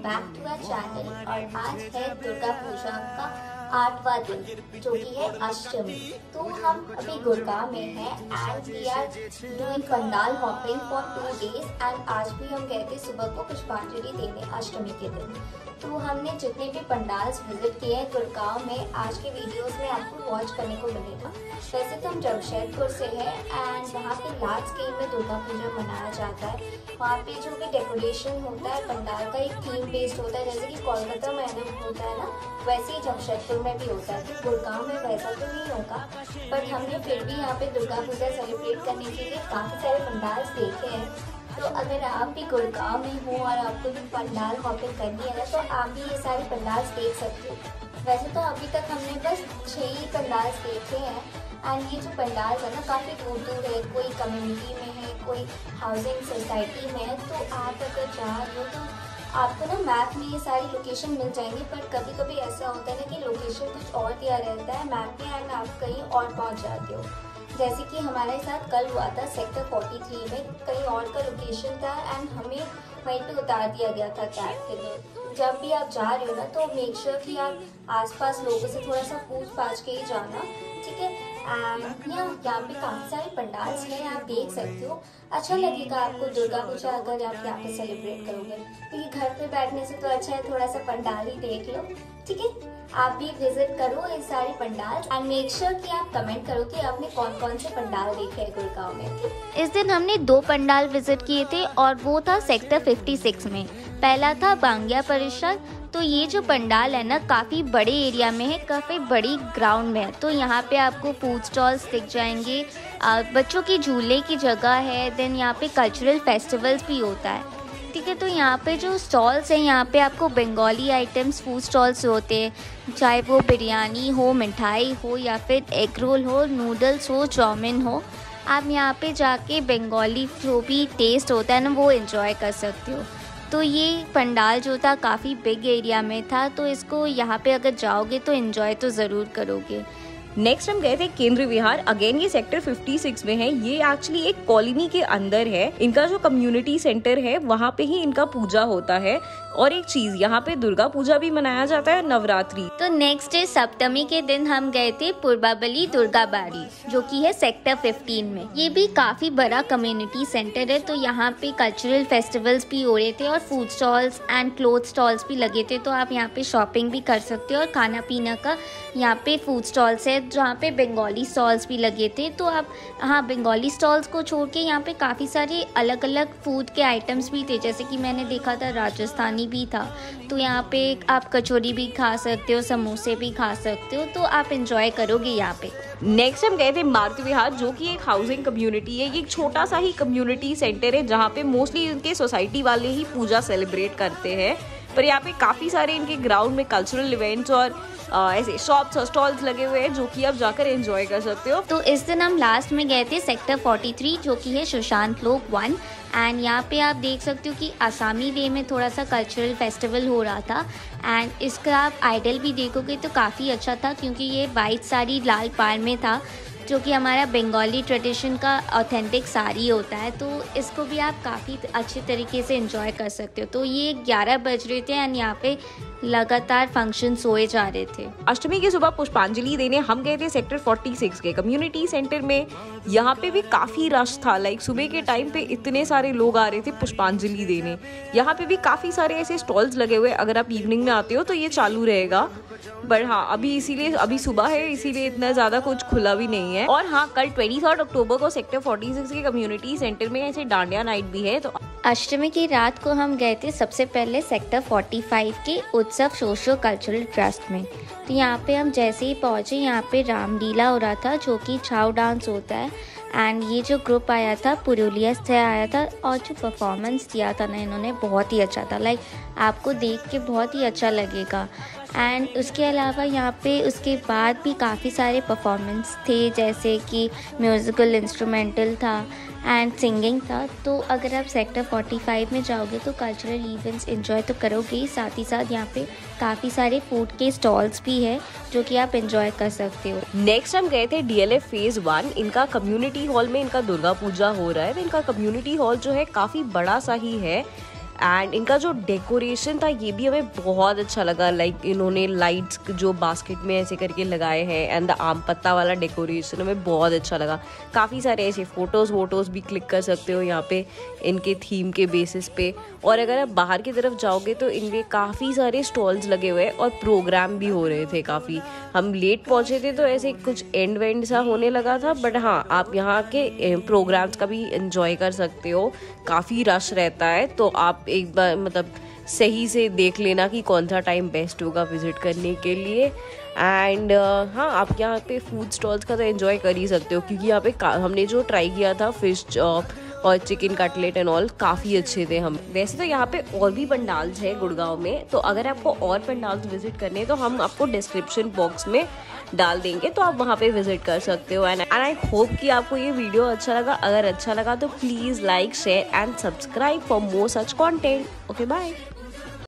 Back to our channel. और आज है दुर्गा पूजा का 8वां दिन जो कि है अष्टमी। तो हम अभी गुड़गांव में हैं and we are doing pandal hopping for 2 days and आज भी हम गए थे सुबह को पुष्पांजलि देने अष्टमी के दिन। तो हमने जितने भी पंडाल्स विजिट किए हैं गुड़गांव में आज के वीडियोस में आपको वॉच करने को मिलेगा। वैसे तो हम जमशेदपुर से हैं एंड वहाँ पे लार्ज स्केल में दुर्गा पूजा मनाया जाता है। वहाँ पे जो भी डेकोरेशन होता है पंडाल का एक थीम बेस्ड होता है, जैसे कि कोलकाता में होता है ना, वैसे ही जमशेदपुर में भी होता है। तो गुड़गांव में वैसा तो नहीं होगा, बट हमने फिर भी यहाँ पे दुर्गा पूजा सेलिब्रेट करने के लिए काफ़ी सारे पंडाल्स देखे हैं। तो अगर आप भी गुड़गांव में हो और आपको भी पंडाल हॉपिंग करनी है ना, तो आप भी ये सारे पंडाल्स देख सकते हो। वैसे तो अभी तक हमने बस 6 ही पंडाल्स देखे हैं एंड ये जो पंडाल्स है ना काफ़ी दूर दूर है, कोई कम्युनिटी में है, कोई हाउसिंग सोसाइटी में है। तो आप अगर जा रहे हो तो आपको ना मैप में ये सारी लोकेशन मिल जाएंगी, पर कभी कभी ऐसा होता है ना कि लोकेशन कुछ और दिया रहता है मैप में एंड आप कहीं और पहुँच जाते हो। जैसे कि हमारे साथ कल हुआ था सेक्टर 43 में, कहीं और का लोकेशन था एंड हमें वहीं पे उतार दिया गया था कैब के लिए। जब भी आप जा रहे हो ना तो मेक श्योर कि आप आसपास लोगों से थोड़ा सा पूछ पाछ के ही जाना, ठीक है। एंड यहाँ पे काफ़ी सारे पंडाल्स हैं, आप देख सकते हो। अच्छा लगेगा आपको दुर्गा पूजा अगर आप यहाँ पे सेलिब्रेट करोगे, क्योंकि घर पे बैठने से तो अच्छा है थोड़ा सा पंडाल ही देख लो, ठीक है। आप भी विजिट करो ये सारे पंडाल एंड मेक श्योर कि आप कमेंट करो कि आपने कौन कौन से पंडाल देखे हैं गुड़गांव में। इस दिन हमने 2 पंडाल विजिट किए थे और वो था सेक्टर 56 में। पहला था बांग्या परिसर। तो ये जो पंडाल है ना काफ़ी बड़े एरिया में है, काफ़ी बड़ी ग्राउंड में है। तो यहाँ पे आपको फूड स्टॉल्स दिख जाएंगे, बच्चों की झूले की जगह है, देन यहाँ पे कल्चरल फेस्टिवल्स भी होता है, ठीक है। तो यहाँ पे जो स्टॉल्स हैं यहाँ पे आपको बंगाली आइटम्स फूड स्टॉल्स होते हैं, चाहे वो बिरयानी हो, मिठाई हो या फिर एग रोल हो, नूडल्स हो, चाउमीन हो। आप यहाँ पे जाके बंगाली जो भी टेस्ट होता है ना वो एंजॉय कर सकते हो। तो ये पंडाल जो था काफ़ी बिग एरिया में था, तो इसको यहाँ पे अगर जाओगे तो एंजॉय तो ज़रूर करोगे। नेक्स्ट हम गए थे केंद्र विहार। अगेन ये सेक्टर 56 में है। ये एक्चुअली एक कॉलोनी के अंदर है। इनका जो कम्युनिटी सेंटर है वहाँ पे ही इनका पूजा होता है। और एक चीज यहाँ पे दुर्गा पूजा भी मनाया जाता है, नवरात्रि। तो नेक्स्ट डे सप्तमी के दिन हम गए थे पूर्वाबली दुर्गा बाड़ी जो कि है सेक्टर 15 में। ये भी काफी बड़ा कम्युनिटी सेंटर है। तो यहाँ पे कल्चरल फेस्टिवल्स भी हो रहे थे और food stalls and cloth stalls भी लगे थे। तो आप यहाँ पे शॉपिंग भी कर सकते हो और खाना पीना का यहाँ पे फूड स्टॉल्स है जहाँ पे बंगाली स्टॉल्स भी लगे थे। तो आप बंगाली स्टॉल्स को छोड़ के यहाँ पे काफ़ी सारे अलग अलग फूड के आइटम्स भी थे, जैसे कि मैंने देखा था राजस्थानी भी था। तो यहाँ पे आप कचौरी भी खा सकते हो, समोसे भी खा सकते हो। तो आप एंजॉय करोगे यहाँ पे। नेक्स्ट हम गए थे मारुति विहार जो कि एक हाउसिंग कम्युनिटी है। ये एक छोटा सा ही कम्युनिटी सेंटर है जहाँ पे मोस्टली उनके सोसाइटी वाले ही पूजा सेलिब्रेट करते हैं। पर यहाँ पे काफ़ी सारे इनके ग्राउंड में कल्चरल इवेंट्स और ऐसे शॉप्स और स्टॉल्स लगे हुए हैं जो कि आप जाकर एंजॉय कर सकते हो। तो इस दिन हम लास्ट में गए थे सेक्टर 43 जो कि है सुशांत लोक 1 एंड यहाँ पे आप देख सकते हो कि आसामी वे में थोड़ा सा कल्चरल फेस्टिवल हो रहा था एंड इसका आप आइडल भी देखोगे तो काफ़ी अच्छा था, क्योंकि ये वाइट साड़ी लाल पार में था जो कि हमारा बंगाली ट्रेडिशन का ऑथेंटिक साड़ी होता है। तो इसको भी आप काफ़ी अच्छे तरीके से एंजॉय कर सकते हो। तो ये 11 बज रहे थे एंड यहाँ पे लगातार फंक्शंस होए जा रहे थे। अष्टमी की सुबह पुष्पांजलि देने हम गए थे सेक्टर 46 के कम्युनिटी सेंटर में। यहाँ पे भी काफी रश था, लाइक सुबह के टाइम पे इतने सारे लोग आ रहे थे पुष्पांजलि देने। यहाँ पे भी काफी सारे ऐसे स्टॉल्स लगे हुए, अगर आप इवनिंग में आते हो तो ये चालू रहेगा। बट हाँ अभी सुबह है इसीलिए इतना ज्यादा कुछ खुला भी नहीं है। और हाँ कल 23 अक्टूबर को सेक्टर 46 के कम्युनिटी सेंटर में ऐसे डांडिया नाइट भी है। तो अष्टमी की रात को हम गए थे सबसे पहले सेक्टर 45 के उत्सव सोशो कल्चरल ट्रस्ट में। तो यहाँ पे हम जैसे ही पहुँचे यहाँ पे रामलीला हो रहा था जो कि छाव डांस होता है एंड ये जो ग्रुप आया था पुरुलिया से आया था और जो परफॉर्मेंस दिया था ना इन्होंने बहुत ही अच्छा था। लाइक आपको देख के बहुत ही अच्छा लगेगा। एंड उसके अलावा यहाँ पे उसके बाद भी काफ़ी सारे परफॉर्मेंस थे, जैसे कि म्यूज़िकल इंस्ट्रूमेंटल था एंड सिंगिंग था। तो अगर आप सेक्टर 45 में जाओगे तो कल्चरल इवेंट्स एंजॉय तो करोगे ही, साथ ही साथ यहाँ पे काफ़ी सारे फूड के स्टॉल्स भी है जो कि आप एंजॉय कर सकते हो। नेक्स्ट हम गए थे DLF फेज 1। इनका कम्युनिटी हॉल में इनका दुर्गा पूजा हो रहा है। तो इनका कम्युनिटी हॉल जो है काफ़ी बड़ा सा ही है एंड इनका जो डेकोरेशन था ये भी हमें बहुत अच्छा लगा। लाइक इन्होंने लाइट्स जो बास्केट में ऐसे करके लगाए हैं एंड द आम पत्ता वाला डेकोरेशन हमें बहुत अच्छा लगा। काफ़ी सारे ऐसे फ़ोटोज़ भी क्लिक कर सकते हो यहाँ पे इनके थीम के बेसिस पे। और अगर आप बाहर की तरफ जाओगे तो इनके काफ़ी सारे स्टॉल्स लगे हुए हैं और प्रोग्राम भी हो रहे थे काफ़ी। हम लेट पहुँचे थे तो ऐसे कुछ एंड वेंड सा होने लगा था, बट हाँ आप यहाँ के प्रोग्राम्स का भी एंजॉय कर सकते हो। काफ़ी रश रहता है तो आप एक बार मतलब सही से देख लेना कि कौन सा टाइम बेस्ट होगा विज़िट करने के लिए। एंड हाँ आप यहाँ पे फूड स्टॉल्स का तो एंजॉय कर ही सकते हो, क्योंकि यहाँ पे हमने जो ट्राई किया था फिश चॉप और चिकन कटलेट एंड ऑल काफ़ी अच्छे थे। हम वैसे तो यहाँ पे और भी पंडाल्स है गुड़गांव में, तो अगर आपको और पंडाल्स विजिट करने हैं तो हम आपको डिस्क्रिप्शन बॉक्स में डाल देंगे, तो आप वहाँ पे विजिट कर सकते हो। एंड आई होप कि आपको ये वीडियो अच्छा लगा। अगर अच्छा लगा तो please like share and subscribe for more such content. Okay bye.